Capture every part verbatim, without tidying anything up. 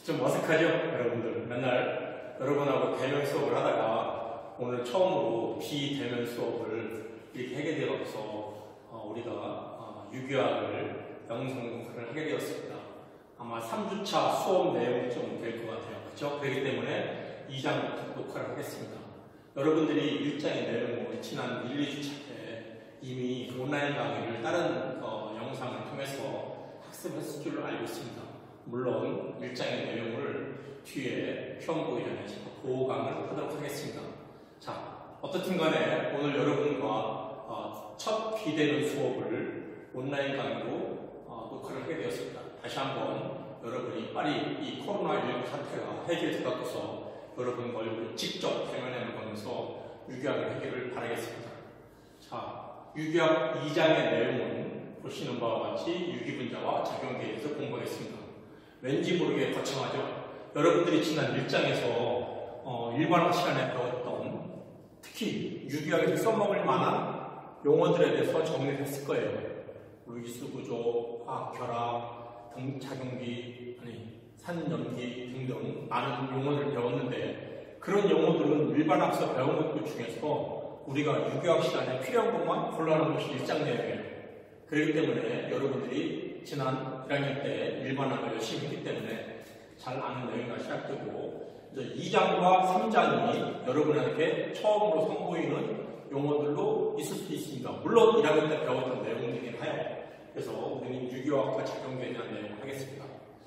좀 어색하죠? 여러분들 맨날 여러분하고 대면 수업을 하다가 오늘 처음으로 비대면 수업을 이렇게 하게 되어서 어, 우리가 어, 유교학을 영상 공부를 하게 되었습니다. 아마 삼 주차 수업 내용이 좀 될 것 같아요. 그렇죠? 그렇기 때문에 이 장부터 녹화를 하겠습니다. 여러분들이 일 장의 내용을 지난 일, 이 주차 때 이미 온라인 강의를 다른 어, 영상을 통해서 학습했을 줄로 알고 있습니다. 물론 일 장의 내용을 뒤에 시험 보기 전에 제가 보강을 하도록 하겠습니다. 자, 어떻든 간에 오늘 여러분과 어, 첫 비대면 수업을 온라인 강의로 어, 녹화를 하게 되었습니다. 다시 한번 여러분이 빨리 이 코로나십구 사태가 해결되어서 여러분 얼굴 직접 대면에 보면서 유교학을 해결을 바라겠습니다. 자, 유교학 이 장의 내용은 보시는 바와 같이 유기분자와 작용계에 대해서 공부하겠습니다. 왠지 모르게 거창하죠? 여러분들이 지난 일 장에서 어, 일반학 시간에 배웠던 특히 유기학에서 써먹을 만한 용어들에 대해서 정리를 했을 거예요. 루이스구조, 화학결합, 등작용기, 아니 산염기 등등 많은 용어를 배웠는데 그런 용어들은 일반학에서 배운 것들 중에서 우리가 유기학 시간에 필요한 것만 골라놓은 것이 일 장 내용이에요. 그렇기 때문에 여러분들이 지난 일 학년 때 일반학을 열심히 했기 때문에 잘 아는 내용이 시작되고 이제 이 장과 삼 장이 여러분에게 처음으로 선보이는 용어들로 있을 수도 있습니다. 물론 일 학년 때 배웠던 내용이긴 해요. 그래서 우리는 유교학과 작용계에 대한 내용을 하겠습니다.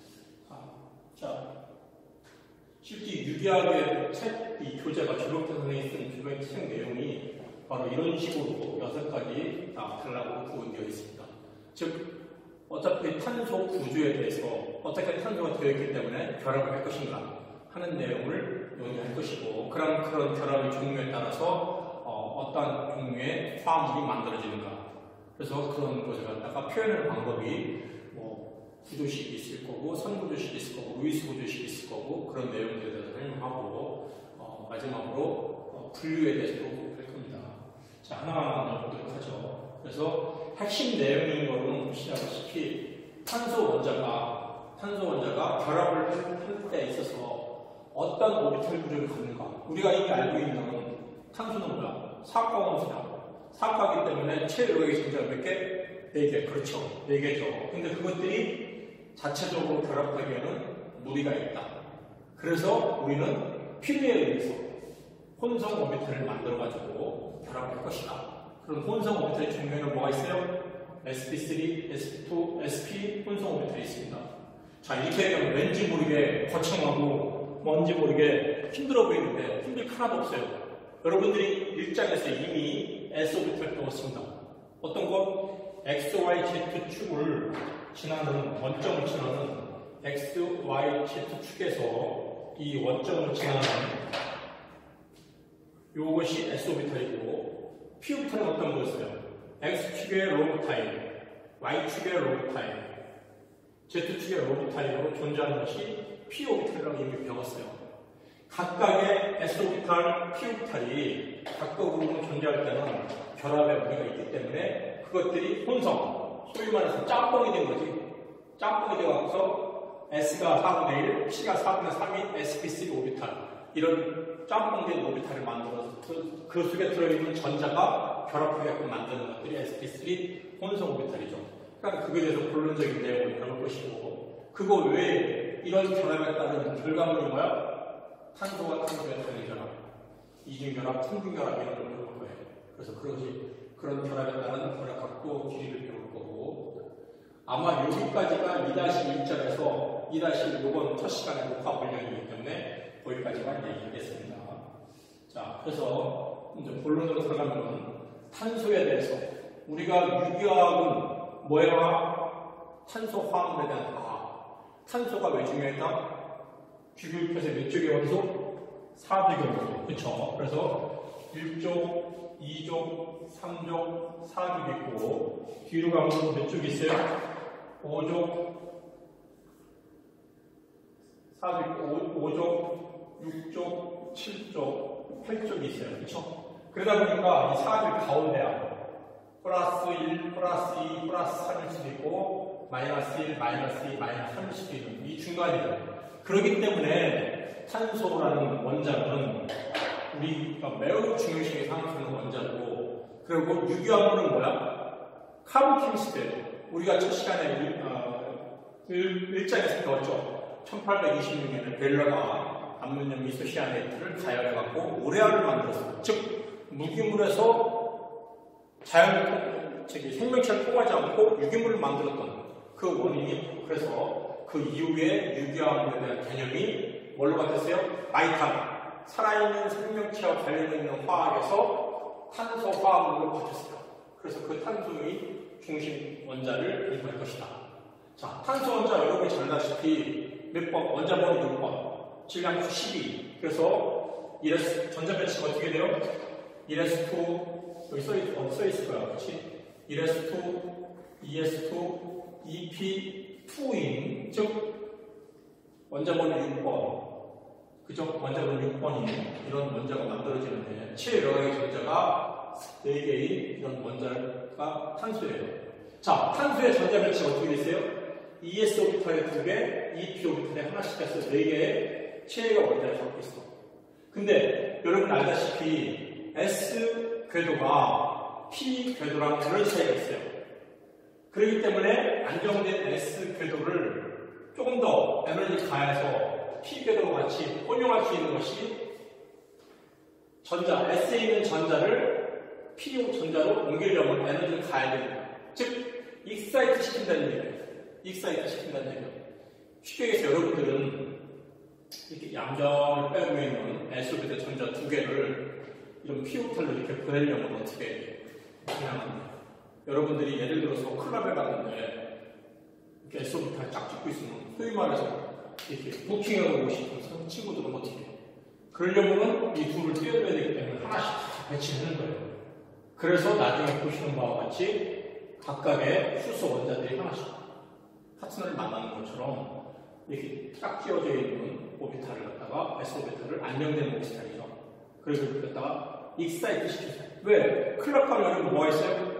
자, 실제 유기학의 책, 이 교재가 조력태 선생님이 쓴 교재 책 내용이 바로 이런 식으로 여섯 가지 다 단락으로 구분되어 있습니다. 즉, 어차피 탄소 구조에 대해서 어떻게 탄소가 되어 있기 때문에 결합을 할 것인가 하는 내용을 논의할 것이고, 그런, 그런 결합의 종류에 따라서 어, 어떤 종류의 화합물이 만들어지는가. 그래서 그런 것을 갖다가 표현하는 방법이 뭐 구조식이 있을 거고, 선구조식이 있을 거고, 루이스 구조식이 있을 거고, 그런 내용들에 대해서 설명하고, 어, 마지막으로 어, 분류에 대해서도 할 겁니다. 자, 하나하나 보도록 하죠. 그래서 핵심 내용인 거는 보시다시피 탄소 원자가 탄소 원자가 결합을 할 때 있어서 어떤 오비탈 구조를 갖는가. 우리가 이미 알고 있는 탄소는 뭐야? 사과원소다. 사과이기 때문에 최외의 존재가 몇 개? 네 개. 그렇죠. 네 개죠. 근데 그것들이 자체적으로 결합하기에는 무리가 있다. 그래서 우리는 필요에 의해서 혼성 오비탈을 만들어가지고 결합을 할 것이다. 그럼 혼성 오비탈의 종류에는 뭐가 있어요? 에스피 쓰리, 에스피 투, 에스피 혼성 오비탈이 있습니다. 자, 이렇게 되면 왠지 모르게 거창하고 뭔지 모르게 힘들어 보이는데 힘들 게 하나도 없어요. 여러분들이 일 장에서 이미 S 오비탈을 배웠습니다. 어떤 것? 엑스, 와이, 제트 축을 지나는 원점을 지나는 엑스, 와이, 제트 축에서 이 원점을 지나는 이것이 S 오비탈이고 P 오비탈은 어떤 거였어요? X축의 로브 타입, Y축의 로브 타입, Z축의 로브 타입으로 존재하는 것이 P 오비탈이라고 이미 배웠어요. 각각의 S 오비탈, P 오비탈이 각각으로 존재할 때는 결합의 무리가 있기 때문에 그것들이 혼성, 소위 말해서 짬뽕이 된 거지. 짬뽕이 되어서 S가 사분의 일, P가 사분의 삼인 에스피 쓰리 오비탈. 이런 짬뽕된 오비탈을 만들어서 그, 그 속에 들어있는 전자가 결합하게끔 만드는 것들이 에스피 쓰리 혼성 오비탈이죠. 그러니까 그거에 대해서 본론적인 내용을 배울 것이고, 그거 외에 이런 결합에 따른 결과물이 뭐야? 탄소와 탄소의 단일 결합, 이중 결합, 삼중 결합 이런 걸 배울 거예요. 그래서 그것이 그런 결합에 따른 결합각도 길이를 배울 거고, 아마 여기까지가 이 일 장에서 이 이번 첫 시간에 녹화 분량이기 때문에 거기까지만 얘기하겠습니다. 자, 그래서 이제 본론으로 들어가면 탄소에 대해서 우리가 유기화학은 뭐야? 탄소 화합물에 대한 과학. 탄소가 왜 중요했다? 규격표에서 몇 쪽의 원소? 사 쪽의 원소. 그쵸? 그래서 일 쪽, 이 쪽, 삼 쪽, 사 쪽 있고, 뒤로 가면 몇 쪽이 있어요? 오 쪽, 사 쪽 있고, 오 쪽, 육 쪽, 칠 쪽, 팔 쪽이 있어요. 그쵸? 그러다 보니까 이 사 쪽 가운데야. 플러스 일, 플러스 이, 플러스 삼일 수도 있고, 마이너스 일, 마이너스 이, 마이너스 삼일 수도 있는 이 중간이에요. 그렇기 때문에 탄소라는 원자는 우리가 매우 중요시 생각하는 원자고, 그리고 유기화물은 뭐야? 카본 케미스트예요. 우리가 첫 시간에 일, 어, 일 장에서 배웠죠. 천팔백이십육 년에 벨러가 암모늄 이소시아네이트를 가열해갖고 오레아를 만들었어요. 즉 무기물에서 자연 저기 생명체를 통하지 않고 유기물을 만들었던 그 원인이, 그래서 그 이후에 유기화물에 대한 개념이 뭘로 바뀌었어요? 바이탈, 살아있는 생명체와 관련 있는 화학에서 탄소 화합물로 바뀌었어요. 그래서 그 탄소의 중심 원자를 공부할 것이다. 자, 탄소 원자 여러분이 잘 아시다시피 몇 번? 원자 번호 육 번, 질량수 십이. 그래서 이레스 전자 배치가 어떻게 돼요? 이레스 투 여기 써있, 어, 써있을 거야, 그렇지? 이레스 투, 이에스 투, 이피 투인, 즉 원자 번호 육 번, 그죠? 원자 번호 육 번인 이런 원자가 만들어지는데 최여러가지 전자가 네 개의 이런 원자가 탄소예요. 자, 탄소의 전자 배치가 어떻게 있어요? 이에스 오비탈에 두 개, 이피 오비탈에 하나씩 해서 네 개의 최애가 원자를 갖고 있어. 근데 여러분 알다시피 S 궤도가 P 궤도랑 그런 차이가 있어요. 그렇기 때문에 안정된 S 궤도를 조금 더 에너지 가해서 P 궤도와 같이 혼용할 수 있는 것이 전자, S에 있는 전자를 P 전자로 옮기려면 에너지를 가해야 됩니다. 즉, 익사이트 시킨다는 얘기예요. 익사이트 시킨다는 얘기예요. 쉽게 얘기해서 여러분들은 이렇게 양전을 빼고 있는 S 오비탈 전자 두 개를 이런 P 오비탈로 이렇게 보내려면 어떻게 해요? 그냥 여러분들이 예를 들어서 클럽에 갔는데 이렇게 S 오비탈 쫙 찍고 있으면 소위 말해서 이렇게 부킹하고 오고 싶은 친구들은 어떻게 해요? 그러려면 이 둘을 떼어줘야 되기 때문에 하나씩 배치하는 거예요. 그래서 나중에 보시는 바와 같이 각각의 수소 원자들이 하나씩 파트너를 만나는 것처럼 이렇게 딱 끼워져 있는 오비탈을 갖다가 S 오비탈을 안정된 오비탈이죠. 그래서 이렇게 갖다가 익사이트 시켰어요. 왜? 클럽 가면 여러분 뭐가 있어요?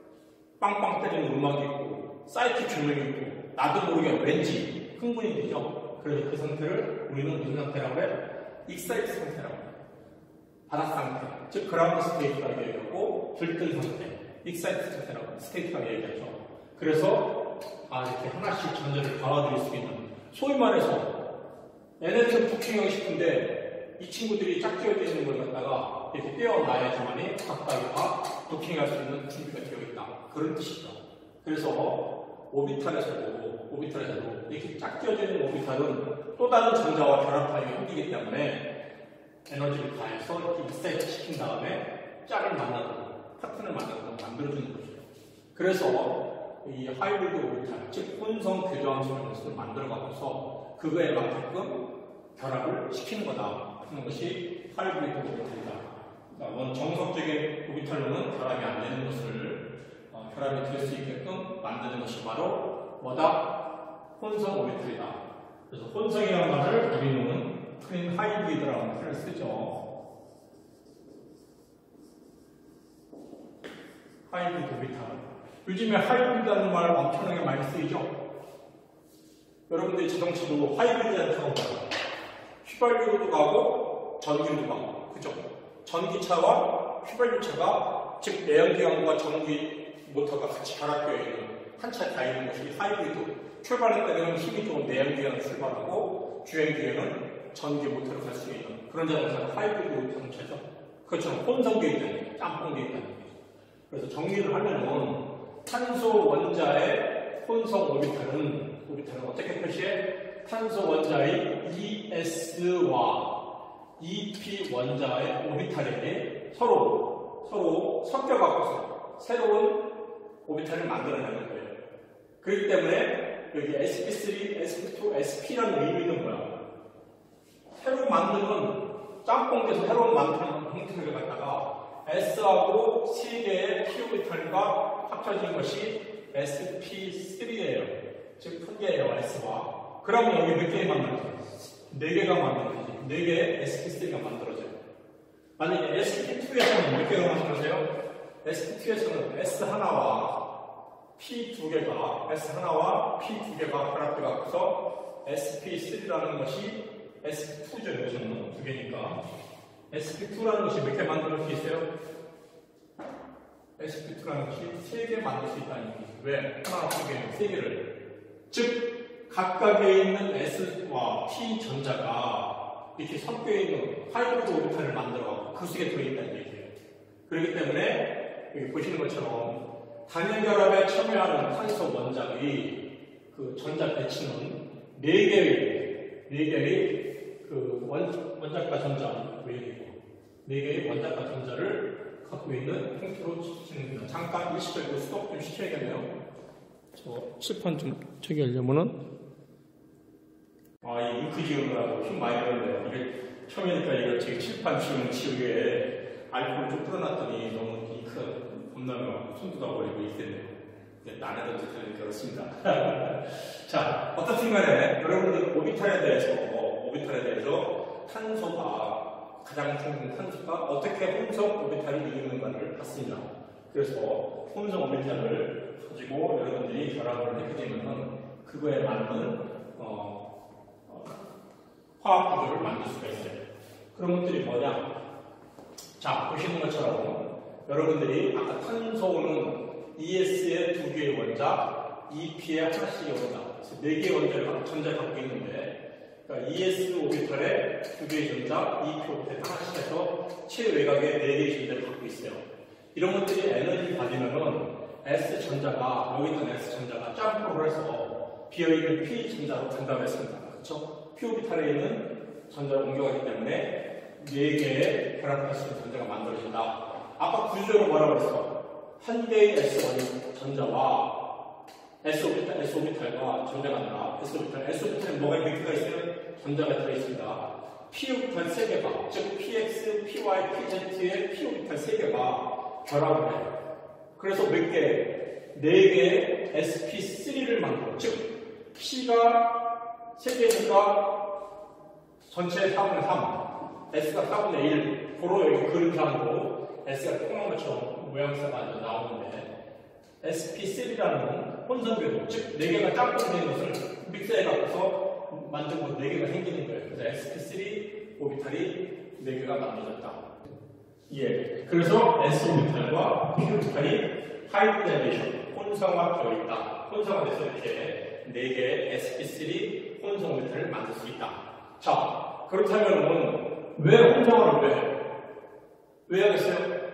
빵빵 때리는 음악이 있고 사이트 조명이 있고 나도 모르게 왠지 흥분이 되죠. 그래서 그 상태를 우리는 무슨 상태라고 해? 익사이트 상태라고 해요. 바닥 상태, 즉 그라운드 스테이트라고 얘기하고 들뜬 상태, 익사이트 상태라고 스테이트라고 얘기하죠. 그래서 아 이렇게 하나씩 전자를 받아들일 수 있는, 소위 말해서 에너지를 부킹하고 싶은데 이 친구들이 짝지어져 있는 걸 갖다가 이렇게 떼어놔야지만이 각각이 다 부킹할 수 있는 준비가 되어 있다. 그런 뜻이죠. 그래서 오비탈에서도 오비탈에서도 이렇게 짝지어져 있는 오비탈은 또 다른 전자와 결합하기 힘들기 때문에 에너지를 가해서 이렇게 익사이트 시킨 다음에 짝을 만나고 파트너를 만나고 만들어주는 거죠. 그래서 이 하이브리드 오비탈, 즉 혼성 교조함 소연을 만들어가면서 그거에 맞게끔 결합을 시키는 거다 하는 것이 하이브리드 오비탈이다. 그러니까 정석적인 오비탈로는 결합이 안 되는 것을 어, 결합이 될 수 있게끔 만드는 것이 바로 뭐다? 혼성 오비탈이다. 그래서 혼성이라는 말을 우리는 클린 하이브리드라는 표현을 쓰죠. 하이브리드 오비탈. 요즘에 하이브리드라는 말 엄청나게 많이 쓰이죠? 여러분들이 자동차도 하이브리드라는 타고 가요. 휘발유로도 가고 전기로도 가고, 그죠? 전기차와 휘발유차가, 즉 내연기관과 전기 모터가 같이 결합되어 있는 한 차에 다 있는 것이 하이브리드. 출발할 때는 힘이 좋은 내연기관을 출발하고 주행 뒤에는 전기 모터를 갈 수 있는 그런 자동차가 하이브리드 자동차죠. 그것처럼 혼성되어 있다는, 짬뽕되어 있다는 거죠. 그래서 정리를 하면은 탄소 원자의 혼성 오비탈은, 오비탈은 어떻게 표시해? 탄소 원자의 이에스와 이피 원자의 오비탈이 서로, 서로 섞여갖고서 새로운 오비탈을 만들어내는 거예요. 그렇기 때문에 여기 에스피 쓰리, 에스피 투, 에스피라는 의미는 뭐야? 새로 만드는, 짬뽕돼서 새로 만드는 형태를 갖다가 S하고 세 개의 P 오비탈과 합쳐진 것이 에스피 쓰리예요. 즉, 큰 개예요, S와. 그러면 여기 몇 개가 만들어져요? 네 개가 만들어져요. 네 개의 에스피 쓰리가 만들어져요. 만약에 에스피 투에서는 몇 개가 만들어져요? 에스피 투에서는 S 하나와 P 두 개가 에스 하나와 P 두 개가 결합돼 갖고서 에스 피 쓰리라는 것이 에스 피 투죠. 여기서는 두 개니까 에스 피 투라는 것이 몇 개 만들 수 있어요? 에스 피 투라는 것이 세 개 만들 수 있다는 얘기죠. 왜? 하나, 두 개, 세 개를. 즉, 각각에 있는 S와 P 전자가 이렇게 섞여 있는 하이브리드 오비탈을 만들어 그 속에 들어있다는 얘기예요. 그렇기 때문에 여기 보시는 것처럼 단일 결합에 참여하는 탄소 원자의 그 전자 배치는 네 개의 네 개의 그 원, 원자과 전자 외리고 네 개의 원자과 전자를 갖고 있는 형태로 진행됩니다. 잠깐 일시적으로 스톱 좀 시켜야겠네요. 저 칠판 좀 저기 하려면은 아, 이 잉크 지우느라고 힘 많이 들었네요. 이게 처음이니까 이거 지금 칠판 지우는 지우개에 알코올 좀 뿌려놨더니 너무 잉크가 겁나면 손도 다 버리고 있겠네요. 안에도 듣는 그렇습니다. 자, 어떻든 간에 여러분들 오비탈에 대해서 오비탈에 대해서 탄소가 가장 중요한 탄소가 어떻게 혼성 오비탈을 이루는가를 봤습니다. 그래서 혼성 오비탈을 가지고 여러분들이 결합을 하게 되면 그거에 맞는 어, 어, 화학 구조를 만들 수가 있어요. 그런 것들이 뭐냐? 자, 보시는 것처럼 여러분들이 아까 탄소는 이에스의 두 개의 원자, 이피의 하나씩의 원자, 그래서 네 개의 원자를 전자 갖고 있는데, 그러니까 이에스 오비탈에 두 개의 전자, 이피 오비탈 하나씩 해서 최외곽에 네 개의 전자를 갖고 있어요. 이런 것들이 에너지를 가지면은 S 전자가, 여기 있던 S 전자가 점프를 해서 비어있는 P 전자로 전달했습니다. 그렇죠? P 오비탈에 있는 전자를 옮겨가기 때문에 네 개의 결합할 수 있는 전자가 만들어진다. 아까 구조적으로 뭐라고 그랬어? 한 개의 S 전자와 S 오비탈, S 오비탈과 전자가 아니라 S 오비탈, S 오비탈에 뭐가 몇 개가 있어요? 전자가 들어있습니다. P 오비탈 세 개가, 즉 피엑스, 피와이, 피제트의 P 오비탈 세 개가 결합을 해요. 그래서 몇 개? 네 개의 에스 피 쓰리를 만들어. 즉, P가 세 개니까 전체 사분의 삼, S가 사분의 일. 고로 여기 그림상으로 S가 통한 것처럼 모양새가 나오는데 에스 피 쓰리라는 혼성궤도, 즉 네 개가 짝꿍된 것을 믹스해갖고서 만든 것 네 개가 생기는 거예요. 그래서 에스 피 쓰리 오비탈이 네 개가 만들어졌다. 예. 그래서 S 오비탈과 P 오비탈이 하이브리데이션, 혼성화되어 있다. 혼성화돼서 이렇게 네 개의 에스 피 쓰리 혼성 오비탈을 만들 수 있다. 자, 그렇다면 왜 혼성화를 왜 해요? 왜 하겠어요?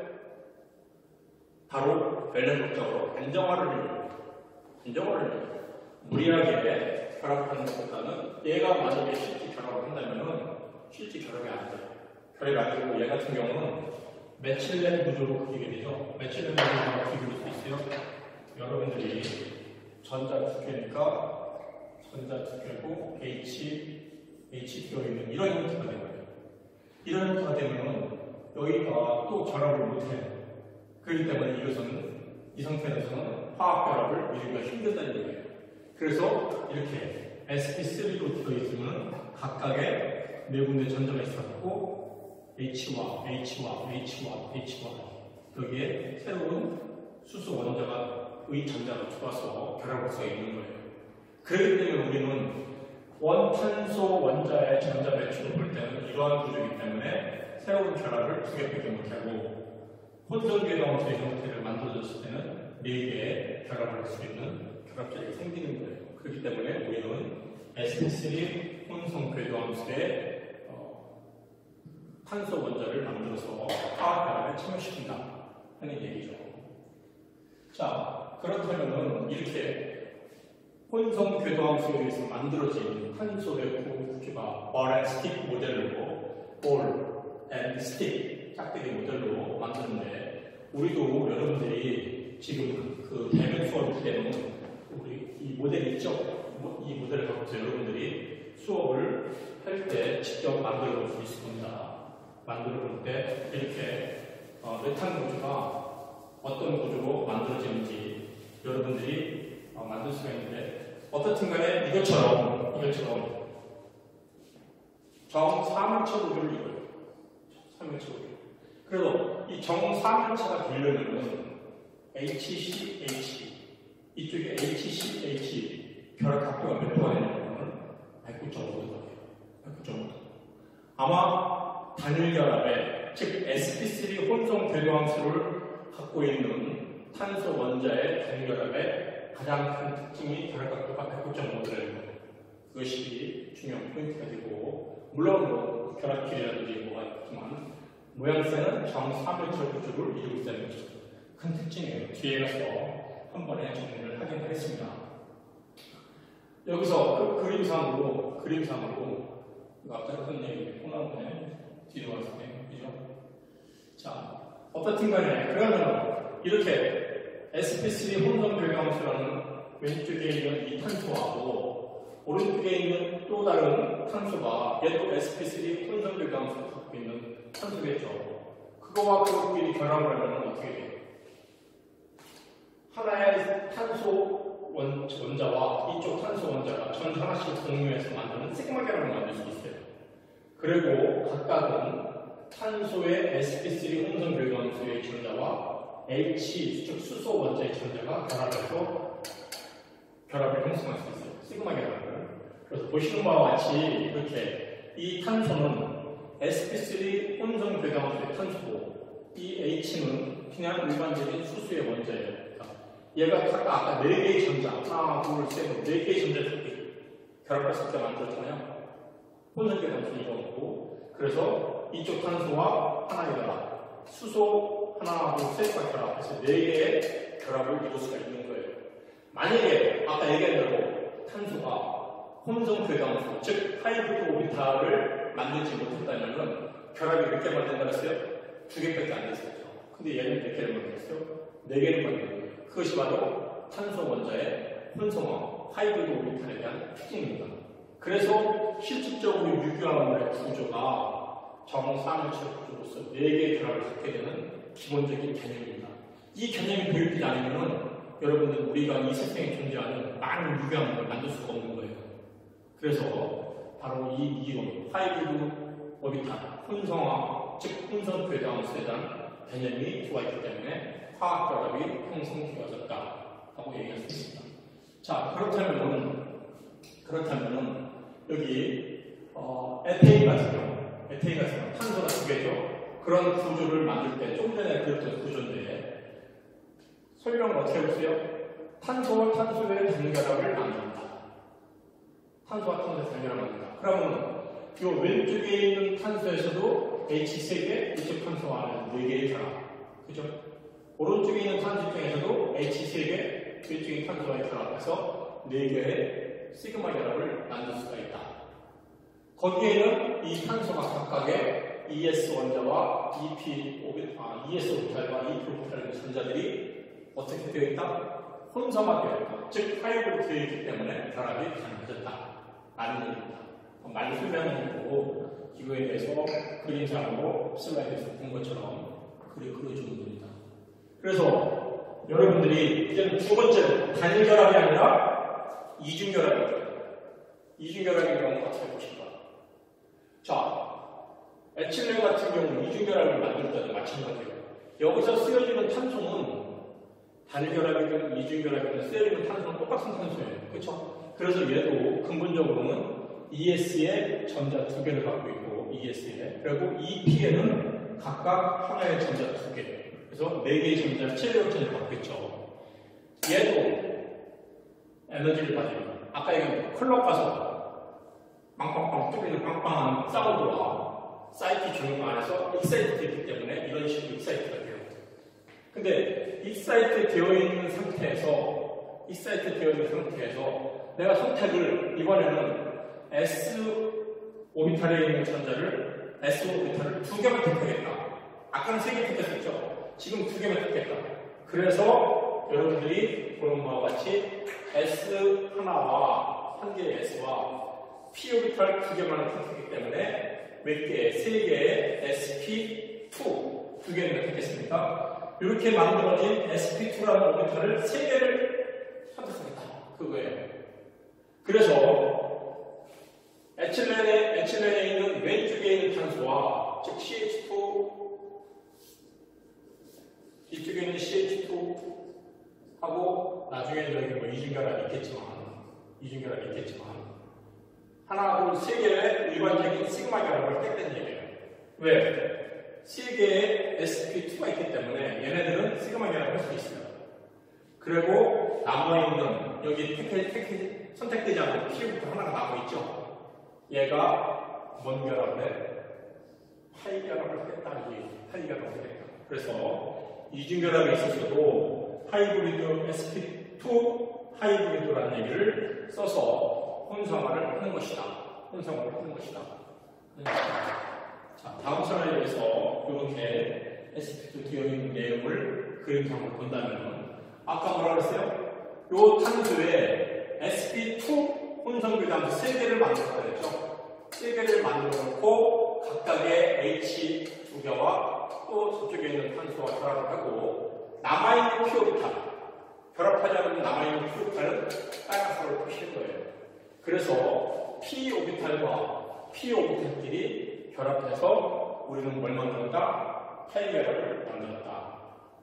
바로 밸런스적으로 안정화를 위해요. 안정화를 위해요. 무리하게 결합하는 것보다는 얘가 만약에 실제 결합을 한다면은 실제 결합이 안 돼요. 결합이 안 되고 얘 같은 경우는 메칠렌 구조로 그리게 되죠. 메칠렌 구조로 어떻게 그릴 수 있어요? 여러분들이 전자 두 개니까 전자 두 개고 H, H 들어있는 이런 형태가 되는 거예요. 이런 형태가 되면 여기가 또 결합을 못해요. 그렇기 때문에 이것은 이 상태에서는 화학 결합을 이루기가 힘들다는 얘기예요. 그래서 이렇게 에스 피 쓰리로 들어있으면 각각의 네 군데 전자가 있어갖고 H와 H와 H와 H와 여기에 새로운 수소 원자의 전자가 들어와서 결합할 수 있는 거예요. 그렇기 때문에 우리는 원탄소 원자의 전자 배출을 볼 때는 이러한 구조이기 때문에 새로운 결합을 두 개밖에 못하고 혼성궤도함수의 형태를 만들어졌을 때는 네 개의 결합을 할 수 있는 결합체가 생기는 거예요. 그렇기 때문에 우리는 에스 피 쓰리 혼성궤도함수의 어, 탄소 원자를 만들어서 화학 결합에 참여시킨다 하는 얘기죠. 자, 그렇다면 이렇게 혼성궤도함수에 의해서 만들어진 탄소의 구기가 ball and stick 모델로 ball and stick 짝대기 모델로 만드는데 우리도 여러분들이 지금 그 대면 수업을 때는 우리 이 모델 있죠? 이 모델을 갖고서 여러분들이 수업을 할 때 직접 만들어 볼 수 있을 겁니다. 만들어 볼 때 이렇게 어, 메탄 구조가 어떤 구조로 만들어지는지 여러분들이 어, 만들 수가 있는데 어떻든 간에 이것처럼 이것처럼 정사면체 구조를 이뤄요. 사면체 구조. 그래서 이 정사면체가 되려면 에이치 씨 에이치 이쪽에 에이치 씨 에이치 결합 각도가 몇 도가 되냐면 백구 점 오 도가 돼요. 백구 점 오 도. 아마 단일 결합에 즉 에스 피 쓰리 혼성 궤도함수를 갖고 있는 탄소 원자의 단일 결합의 가장 큰 특징이 결합 각도가 백구 점 오 도라는 거예요. 그것이 중요한 포인트가 되고, 물론 뭐 결합길이라든지 뭐가 있지만 모양새는 정 삼 미터 구조를 이루고 있다는 것이 큰 특징이에요. 뒤에 가서 한 번에 정리를 하긴 하겠습니다. 여기서 그 그림상으로 그림상으로 아까 했던 얘기 또 나오네. 뒤로 가서 그죠? 자, 어떻든 간에 그러면 이렇게 에스 피 쓰리 혼성 궤도함수라는 왼쪽에 있는 이 탄소하고 오른쪽에 있는 또 다른 탄소가 얘도 에스 피 쓰리 혼성 궤도함수를 갖고 있는 탄소겠죠. 그거와 그것끼리 결합을 하면 어떻게 돼요? 하나의 탄소 원, 원자와 이쪽 탄소 원자가 전 하나씩 공유해서 만드는 시그마 결합을 만들 수 있어요. 그리고 각각은 탄소의 에스 피 쓰리 혼성 궤도함수의 전자와 H, 즉 수소 원자의 전자가 결합해서 결합을 형성할 수 있어요. 시그마 결합을. 그래서 보시는 바와 같이 이렇게 이 탄소는 에스 피 쓰리 혼성 궤도함수의 탄소고 이 H는 그냥 일반적인 수소의 원자예요. 얘가 각각 아까 네 개의 전자, 하나, 둘, 셋, 네 개의 전자들이 결합했을 때 만들었잖아요. 혼성 궤도함수 이거고, 그래서 이쪽 탄소와 하나의 결합, 수소 하나, 둘, 셋과 결합해서 네 개의 결합을 이룰 수가 있는 거예요. 만약에 아까 얘기한 대로 탄소가 혼성 궤도함수, 즉 하이브리드 오비탈을 만들지 못했다면 결합이 몇 개 만든다고 했어요? 두 개밖에 안 됐었죠. 근데 얘는 몇 개를 만들었어요? 네 개를 만든 거예요. 그것이 바로 탄소 원자의 혼성화, 하이브리드 오비탈에 대한 특징입니다. 그래서 실질적으로 유기화합의 구조가 정삼일체 구조로서 네 개의 결합을 갖게 되는 기본적인 개념입니다. 이 개념이 도입되지 않으면 여러분들 우리가 이 세상에 존재하는 많은 유기화합을 만들 수가 없는 거예요. 그래서 바로 이 이론, 하이브리드 오비탈, 혼성화, 즉 혼성 궤도함수에 대한 개념이 들어와 있기 때문에 화학 결합이 형성되어졌다라고 얘기할 수 있습니다. 자, 그렇다면은 그렇다면은 여기 어, 에테인 같은 경우, 에테인 같은 경우 탄소가 두 개죠. 그런 구조를 만들 때 좀 전에 그렸던 구조인데 설명을 어떻게 해보세요? 탄소와 탄소의 단결합을 만든다. 탄소와 탄소의 단결합을 만든다. 그러면 이 왼쪽에 있는 탄소에서도 H 세 개, 이쪽 탄소와 네 개의 결합, 그죠? 오른쪽에 있는 탄소 중에서도 H 세 개, 왼쪽에 탄소와의 결합해서 네 개의 시그마 결합을 만들 수가 있다. 거기에는 이 탄소가 각각의 이에스 원자와 이피 오비탈, 아, 이에스 오비탈과 이피 오비탈의 전자들이 어떻게 되어 있다? 혼성화되어 있다. 즉, 하이브리드 되어 있기 때문에 결합이 가능해졌다. 라는 얘기입니다. 많이 설명해주고 이거에 대해서 그림상으로 슬라이드에서 본 것처럼 그려, 그려주는 겁니다. 그래서 여러분들이 이제는 두 번째로 단결합이 아니라 이중결합이죠. 이중결합의 경우 어떻게 보실까? 자, 에틸렌 같은 경우 이중결합을 만들 때도 마찬가지예요. 여기서 쓰여지는 탄소는 단결합이든 이중결합이든 쓰여지는 탄소는 똑같은 탄소예요. 그렇죠? 그래서 얘도 근본적으로는 이에스에 전자 두 개를 갖고 있고 이에스에, 그리고 이피에는 각각 하나의 전자 두 개, 그래서 네 개의 전자, 칠레오천을 갖고 있죠. 얘도 에너지를 가지고 아까 얘기한 클럽 가서 빵빵빵 뚫리는 빵빵한 사운드와 사이트 조명 안에서 익사이트 되기 때문에 이런 식으로 익사이트가 돼요. 근데 익사이트 되어 있는 상태에서 익사이트 되어 있는 상태에서 내가 선택을 이번에는 S 오비탈에 있는 전자를 S 오비탈을 두 개만 택하겠다. 아까는 세 개 택했었죠. 지금 두 개만 택했다. 그래서 여러분들이 보는 바와 같이 S 하나와 한 개의 S와 P 오비탈 두 개만을 택했기 때문에 몇 개의 세 개의 에스피 투 두 개를 택했습니다. 이렇게 만들어진 에스피 투라는 오비탈을 세 개를 선택하겠다. 그거예요. 그래서 에틸렌에, 에틸렌에 있는 왼쪽에 있는 탄소와 즉 씨에이치 투 이쪽에 있는 씨에이치 투 하고 나중에 저기 뭐 이중결합이 있겠지만, 이중결합이 있겠지만, 하나, 둘, 세 개의 일반적인 시그마 결합을 깼다는 얘기예요. 왜? 세 개의 에스피투가 있기 때문에 얘네들은 시그마 결합을 할 수 있어요. 그리고 남아있는, 여기 택, 택, 선택되지 않은 P부터 하나가 남아있죠? 얘가 뭔 결합을? 파이 결합을 하겠다. 이게 파이 결합을 하겠다. 그래서 이중결합이 있어서도 하이브리드 에스피투 하이브리드라는 얘기를 써서 혼성화를 하는 것이다. 혼성화를 하는 것이다. 자, 다음 슬라이드에서 이렇게 에스피투 되어 있는 내용을 그림상으로 본다면 아까 뭐라 그랬어요? 요 탄소에 에스피투 혼성교단수 세 개를 만들었다 그랬죠? 세 개를 만들어 놓고 각각의 H 두 개와 또 저쪽에 있는 탄소와 결합을 하고 남아있는 P-오비탈, 결합하지 않은 남아있는 P-오비탈은 빨간색으로 표시할 거예요. 그래서 P-오비탈과 P-오비탈끼리 결합해서 우리는 뭘 만들었다? 파이 결합을 만들었다.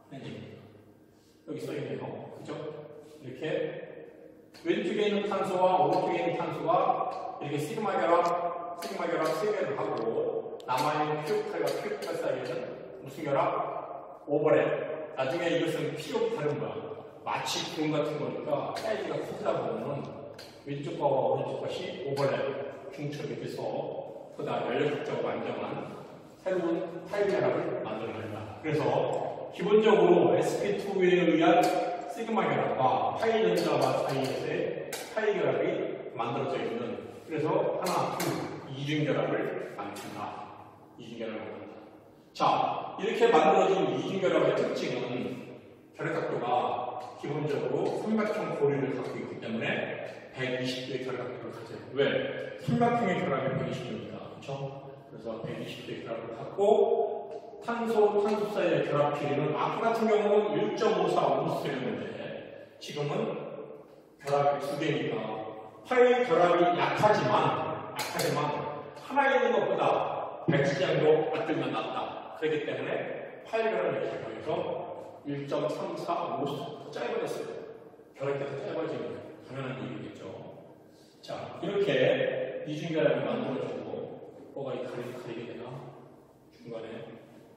여기 써있네요. 그죠? 이렇게 왼쪽에 있는 탄소와 오른쪽에 있는 탄소가 이렇게 시그마 결합, 시그마 결합 세 개를 하고 남아있는 P-오비탈과 P-오비탈 사이에는 무슨 결합? 오버랩. 나중에 이것은 P-오비탈은 뭐야? 마치 구름 같은 거니까 사이즈가 크다 보면은 왼쪽과 오른쪽 것이 오버랩, 중첩이 돼서 보다 연력적으로 안정한 새로운 파이 결합을 만들어낸다. 그래서 기본적으로 에스피투에 의한 시그마 결합과 파이 전자와 사이에서의 파이 결합이 만들어져 있는, 그래서 하나, 둘, 이중 결합을 만든다. 이중 결합을 만든다. 자, 이렇게 만들어진 이중 결합의 특징은 결합각도가 기본적으로 삼각형 고리를 갖고 있기 때문에 백이십 도의 결합각도를 가져요. 왜? 삼각형의 결합이 백이십 도니까. 그렇죠? 그래서 백이십 도의 결합을 갖고 탄소, 탄소 사이의 결합 길이는 아까 같은 경우는 일 점 오사 온스였는데 지금은 결합이 두 개니까 파이 결합이 약하지만 약하지만 하나 있는 것보다 백십 정도 맞들면 낫다. 그렇기 때문에 파이 결합을 이렇게 해서 일 점 삼사오 짧아졌어요. 결합이 더 짧아지면 당연한 일이겠죠. 자, 이렇게 이중 결합을 만들어주고 뭐가 이 가리, 가리게 되나? 중간에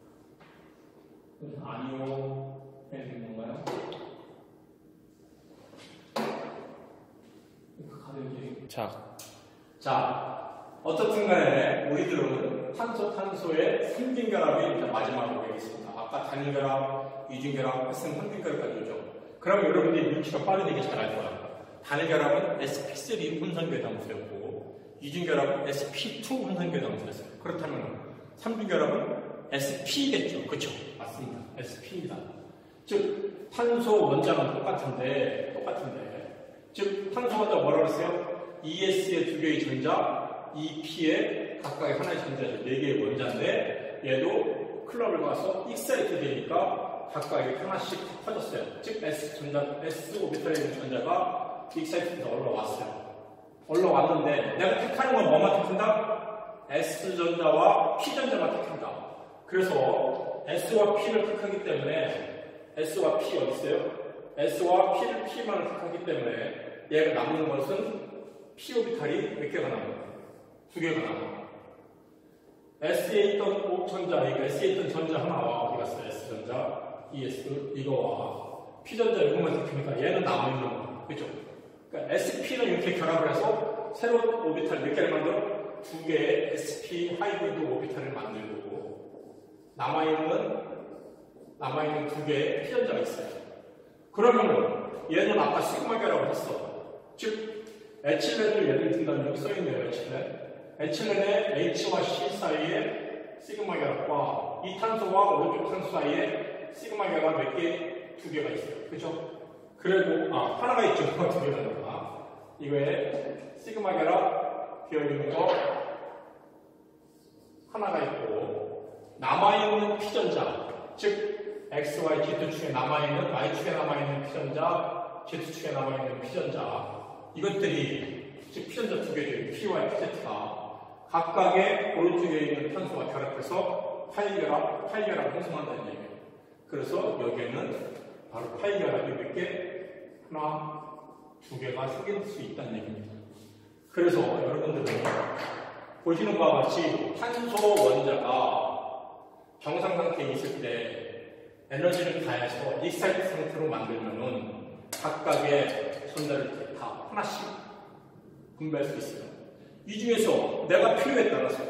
아니오 해주는 건가요? 자, 자, 어떻든 간에 우리들은 탄소, 탄소의 삼중결합이 일단 마지막으로 되겠습니다. 아까 단일결합, 이중결합, 했으면 삼중결합까지 오죠. 그럼 여러분들이 눈치가 빠르니까 잘 알 거야. 단일결합은 에스피 쓰리 혼성궤당수였고, 이중결합은 에스피 투 혼성궤당수였어요. 그렇다면 삼중결합은 에스피겠죠. 그렇죠? 맞습니다. 에스피입니다. 즉, 탄소 원자는 똑같은데, 똑같은데, 즉, 탄소 원자 뭐라고 했어요? 이에스의 두 개의 전자, 이피의 각각의 하나의 전자죠. 네 개의 원자인데, 얘도 클럽을 가서 익사이트 되니까 각각이 하나씩 퍼졌어요. 즉, S 전자, S 오비탈에 있는 전자가 익사이트에서 올라왔어요. 올라왔는데, 내가 택하는 건 뭐만 택한다? S전자와 P전자만 택한다. 그래서 S와 P를 택하기 때문에 S와 P 어디 있어요? S와 P를 P만을 택하기 때문에 얘가 남는 것은 P-오비탈이 몇 개가 남아요? 두 개가 남아요. S에 있던 전자, 이거 S에 있던 전자 하나와 어디 갔어요? S전자, 이에스 이거와 P전자 이것만 택하니까 얘는 남아있는 거예요. 그죠? 그러니까 에스피는 이렇게 결합을 해서 새로운 오비탈 몇 개를 만들어? 두 개의 에스피 하이브리드 오비탈을 만들고 남아있는 남아있는 두 개의 P전자가 있어요. 그러면 얘는 아까 시그마 결합을 했어. 즉 에틸렌을 예를 든다면 여기 써있네요. 에틸렌. 에틸렌의 H와 C 사이에 시그마 결합과 이 탄소와 오른쪽 탄소 사이에 시그마 결합 몇 개? 두 개가 있어요. 그죠? 그리고 아 하나가 있죠. 두 개가 아니라 이거에 시그마 결합 비어있는 거 하나가 있고 남아있는 P전자 즉 X, Y, Z축에 남아있는 Y축에 남아있는 P전자 Z축에 남아있는 P전자 이것들이 즉 P전자 두 개죠. P, Y, P, Z가 각각의 오른쪽에 있는 탄소와 결합해서 파이 결합, 파이 결합을 형성한다는 얘기예요. 그래서 여기에는 바로 파이 결합이 몇 개? 하나, 두 개가 생길 수 있다는 얘기입니다. 그래서 여러분들은 보시는 바와 같이 탄소 원자가 정상 상태에 있을 때 에너지를 가해서 익사이트 상태로 만들면은 각각의 전자를 다 하나씩 분배할 수 있어요. 이 중에서 내가 필요에 따라서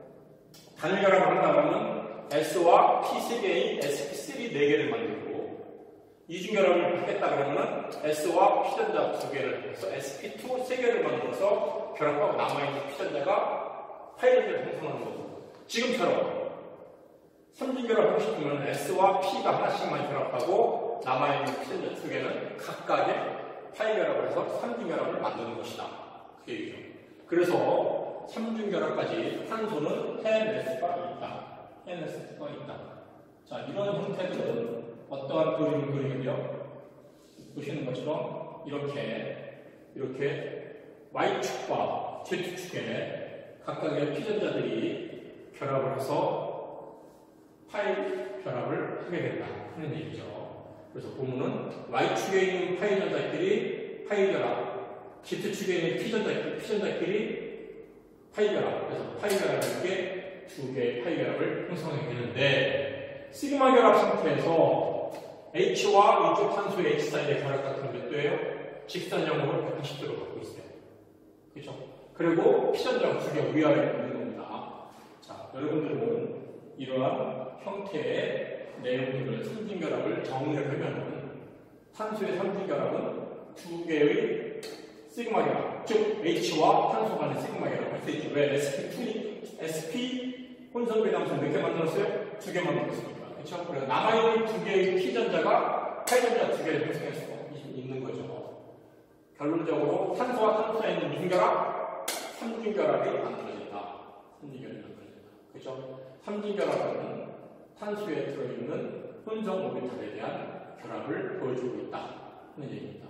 단일 결합을 한다면 S와 P 세 개의 에스피 쓰리 네 개를 만들고 이중 결합을 하겠다 그러면 S와 P전자 두 개를 해서 에스피 투 세 개를 만들어서 결합하고 남아있는 P전자가 파이전자를 형성하는 거고 지금처럼 삼중 결합하고 싶으면 S와 P가 하나씩만 결합하고 남아있는 P전자 두 개는 각각의 파이 결합을 해서 삼중 결합을 만드는 것이다. 그 얘기죠. 그래서 삼중 결합까지 탄소는 헨에스가 있다. 헨에스가 있다. 자, 이런 형태들은 어떠한 그림을 그리면요. 보시는 것처럼 이렇게 이렇게 Y축과 Z축에 각각의 P전자들이 결합을 해서 파이 결합을 하게 된다 하는 얘기죠. 그래서 보면은 Y축에 있는 파이 전자끼리 파이 결합, Z축에 있는 P전자끼리, P전자끼리 파이 결합, 그래서 파이 결합이게 두 개의 파이 결합을 형성하게 되는데 시그마 결합 상태에서 H와 이쪽 탄소의 H 사이의 결합각은 몇 도예요? 직선형으로 백팔십 도를 갖고 있어요. 그렇죠? 그리고 P전자가 두 개 위아래에 있는 겁니다. 자, 여러분들은 이러한 형태의 내용들을 삼중 결합을 정리를 하면 탄소의 삼중 결합은 두 개의 시그마 결합, 즉 H와 탄소 간의 시그마 결합을 할 수 있죠. 왜? 에스피 투, 에스피 혼성 배당수 몇 개 만들었어요? 두 개 만들었습니다. 그렇죠? 그래서 남아있는 두 개의 P전자가 파이전자 두 개를 형성할 수 있는 거죠. 결론적으로 탄소와 탄소 사이에 있는 무슨 결합? 삼중 결합이 만들어진다. 삼중 결합이 만들어진다. 그렇죠? 삼중 결합은 탄소에 들어있는 혼성 오비탈에 대한 결합을 보여주고 있다 하는 얘기입니다.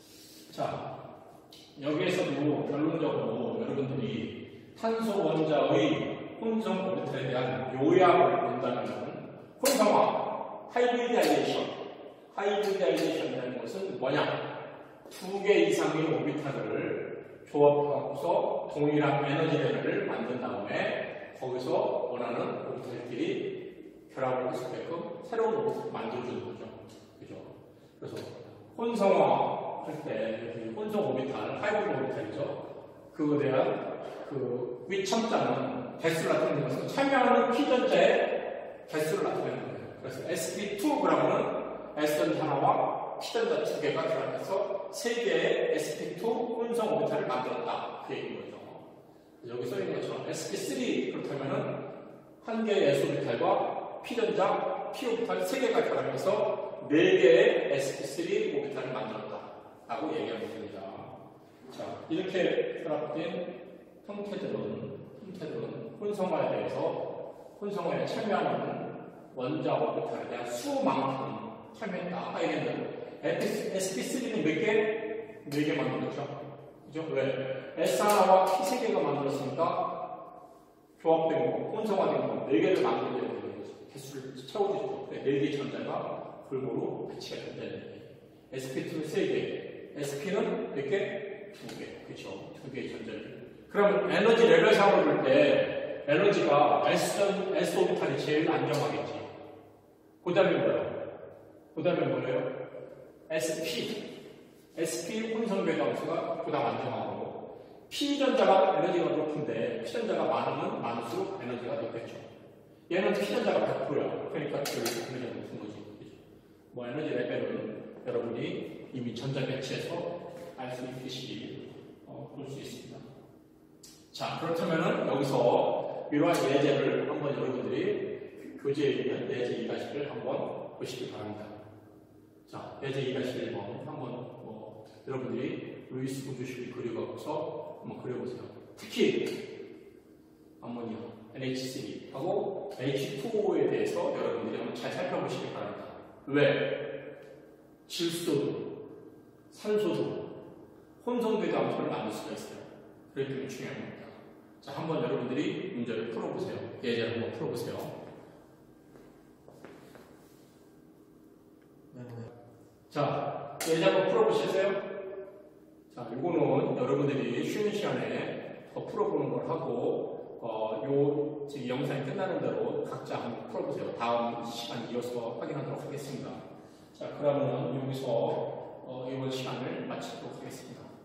자, 여기에서도 결론적으로 여러분들이 탄소 원자의 혼성 오비탈에 대한 요약을 본다면 혼성화, 하이브리다이제이션, 하이브리다이제이션이라는 것은 뭐냐? 두 개 이상의 오비탈을 조합하고서 동일한 에너지 레벨을 만든 다음에 거기서 원하는 오비탈끼리 결합을 할 수 있게끔 새로운 오비탈을 만들어주는 거죠. 그죠? 그래서 혼성화 할 때 혼성 오비탈, 하이브리드 오비탈이죠. 그거에 대한 그 윗첨자는 개수를 나타내는 것은 참여하는 P전자의 개수를 나타내는 거예요. 그래서 에스피 투 그러면은 S전자 하나와 P전자 두 개가 결합해서 세 개의 에스피 투 혼성 오비탈을 만들었다. 그 얘기인 거죠. 여기 써 있는 것처럼 에스피 쓰리 그렇다면은 한 개의 S 오비탈과 P전자, P 오비탈 세 개가 결합해서 네 개의 에스피 쓰리 오비탈을 만들었다. 라고 얘기하는 겁니다. 자, 이렇게 결합된 형태들은, 형태들은 혼성화에 대해서 혼성화에 참여하는 원자 오비탈에 대한 수만큼 참여했다. 알겠는데 에스피 쓰리는 몇 개? 네 개 만들었죠. 그죠? 왜? S 하나와 P 세 개가 만들었으니까 조합된 거, 혼성화된 거 네 개를 만들어야 되는 거죠. 개수를 채워주죠. 네 개의 전자가 골고루 배치가 된다는 얘기예요. 에스피 투는 세 개, 에스피는 몇 개? 두 개. 그렇죠? 두 개의 전자를. 그럼 에너지 레벨상으로 볼 때 에너지가 S, S 오비탈이 제일 안정하겠지. 그 다음에 뭐예요? 그 다음에 뭐예요? 에스피. 에스피 혼성 배당수가 그 다음 안정하고 P전자가 에너지가 높은데 P전자가 많으면 많을수록 에너지가 높겠죠. 얘는 P전자가 백 퍼센트야. 그러니까 그 에너지가 높은 거지. 뭐 에너지 레벨은 여러분이 이미 전자 배치해서 알 수 있듯이 어, 볼 수 있습니다. 자, 그렇다면은 여기서 이러한 예제를 한번 여러분들이 교재에 있는 예제 이 다시를 한번 보시기 바랍니다. 자, 예제 이 다시 일 번 한번 뭐 여러분들이 루이스 구주식을 그려갖고서 한번 그려보세요. 특히 암모니아 엔 에이치 쓰리 하고 에이치 투 오에 대해서 여러분들이 한번 잘 살펴보시기 바랍니다. 왜? 질소도 산소도 혼성되지 암소를 만들 수가 있어요. 그렇기 때문에 중요한 겁니다. 자, 한번 여러분들이 문제를 풀어보세요. 예제를 한번 풀어보세요. 네. 자, 예제 한번 풀어보시겠어요? 자, 이거는 여러분들이 쉬는 시간에 더 풀어보는 걸 하고, 어, 요, 지금 영상이 끝나는 대로 각자 한번 풀어보세요. 다음 시간 이어서 확인하도록 하겠습니다. 자, 그러면 여기서, 어, 이번 시간을 마치도록 하겠습니다.